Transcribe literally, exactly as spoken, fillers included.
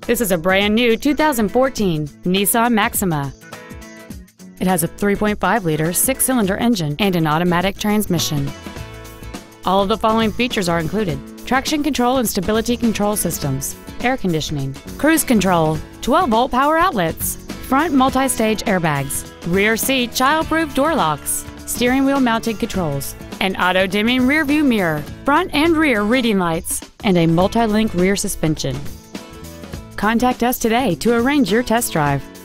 This is a brand new two thousand fourteen Nissan Maxima. It has a three point five liter six-cylinder engine and an automatic transmission. All of the following features are included: traction control and stability control systems, air conditioning, cruise control, twelve volt power outlets, front multi-stage airbags, rear seat child-proof door locks, steering wheel mounted controls, an auto-dimming rear view mirror, front and rear reading lights, and a multi-link rear suspension. Contact us today to arrange your test drive.